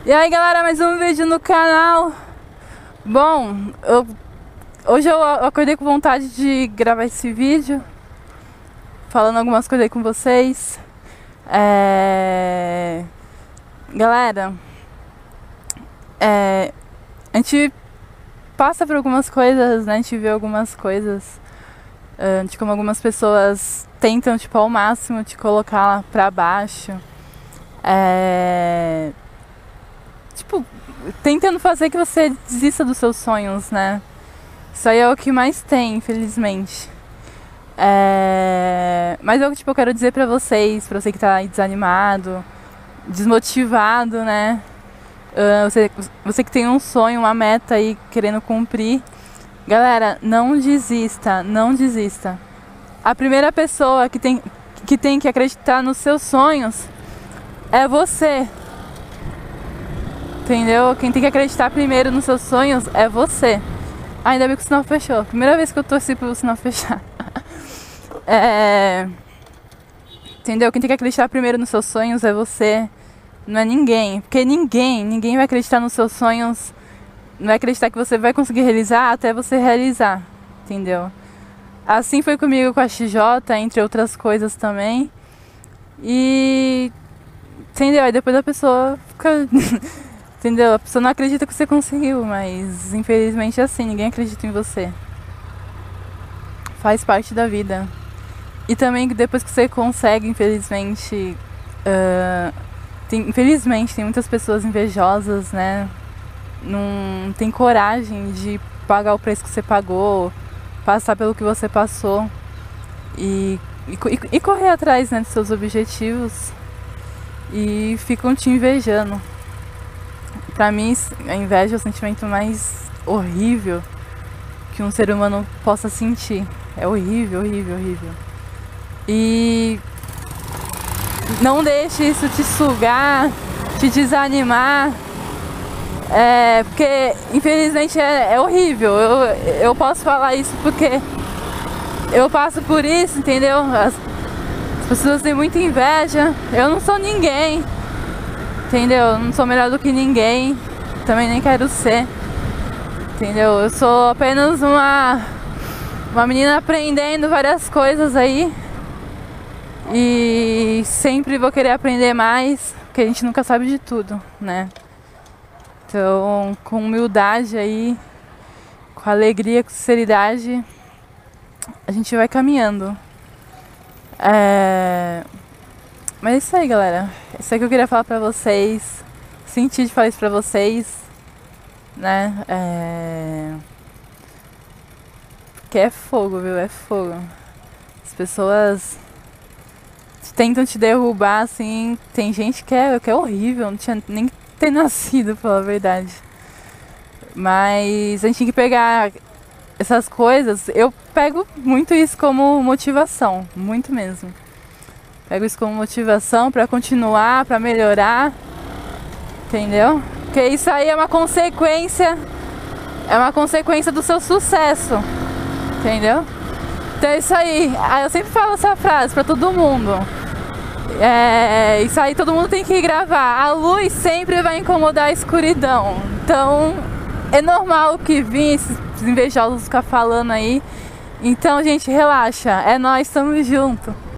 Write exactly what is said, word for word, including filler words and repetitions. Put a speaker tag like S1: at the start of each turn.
S1: E aí galera, mais um vídeo no canal. Bom, eu, hoje eu acordei com vontade de gravar esse vídeo falando algumas coisas aí com vocês. é... Galera, é... a gente passa por algumas coisas, né? A gente vê algumas coisas uh, de como algumas pessoas tentam, tipo, ao máximo te colocar lá pra baixo. É... Tipo, tentando fazer que você desista dos seus sonhos, né? Isso aí é o que mais tem, infelizmente. É... Mas eu, tipo, eu quero dizer pra vocês, pra você que tá aí desanimado, desmotivado, né? Uh, você, você que tem um sonho, uma meta aí querendo cumprir. Galera, não desista, não desista. A primeira pessoa que tem que, tem que acreditar nos seus sonhos é você. Entendeu? Quem tem que acreditar primeiro nos seus sonhos é você. Ah, ainda bem que o sinal fechou. Primeira vez que eu torci pro sinal fechar. é... Entendeu? Quem tem que acreditar primeiro nos seus sonhos é você. Não é ninguém. Porque ninguém, ninguém vai acreditar nos seus sonhos. Não vai acreditar que você vai conseguir realizar até você realizar. Entendeu? Assim foi comigo com a X J, entre outras coisas também. E... Entendeu? Aí depois a pessoa fica... Entendeu? A pessoa não acredita que você conseguiu, mas infelizmente é assim, ninguém acredita em você. Faz parte da vida. E também depois que você consegue, infelizmente... Uh, tem, infelizmente tem muitas pessoas invejosas, né? Não tem coragem de pagar o preço que você pagou, passar pelo que você passou. E, e, e correr atrás, né, dos seus objetivos. E ficam te invejando. Pra mim, a inveja é o sentimento mais horrível que um ser humano possa sentir. É horrível, horrível, horrível. E não deixe isso te sugar, te desanimar. É, porque, infelizmente, é, é horrível. Eu, eu posso falar isso porque eu passo por isso, entendeu? As, as pessoas têm muita inveja. Eu não sou ninguém. Entendeu? Eu não sou melhor do que ninguém. Também nem quero ser. Entendeu? Eu sou apenas uma Uma menina aprendendo várias coisas aí. E sempre vou querer aprender mais, porque a gente nunca sabe de tudo, né? Então, com humildade aí, com alegria, com sinceridade, a gente vai caminhando. É... Mas é isso aí, galera. É isso aí que eu queria falar pra vocês. Senti de falar isso pra vocês, né? É... Porque é fogo, viu? É fogo. As pessoas tentam te derrubar, assim. Tem gente que é, que é horrível, não tinha nem que ter nascido, pra falar a verdade. Mas a gente tem que pegar essas coisas. Eu pego muito isso como motivação, muito mesmo. Pego isso como motivação pra continuar, pra melhorar, entendeu? Porque isso aí é uma consequência, é uma consequência do seu sucesso, entendeu? Então é isso aí. Eu sempre falo essa frase pra todo mundo. É, isso aí todo mundo tem que gravar. A luz sempre vai incomodar a escuridão. Então é normal que vim esses invejosos ficar falando aí. Então, gente, relaxa. É nós, estamos juntos.